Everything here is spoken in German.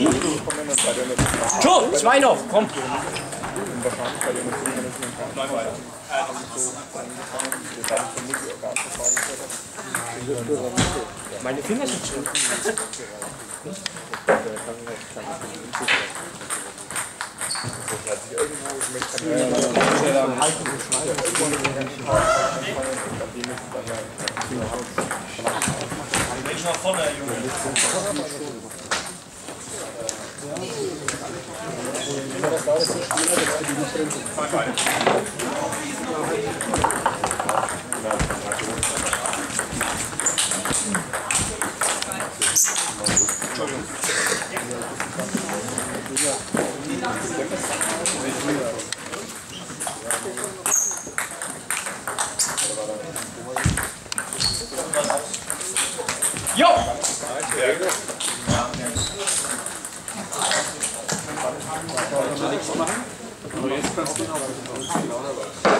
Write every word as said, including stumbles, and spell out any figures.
So, zwei noch, komm. Meine Finger sind schön. Ich nach vorne, Junge. Jo! Aber jetzt kannst du noch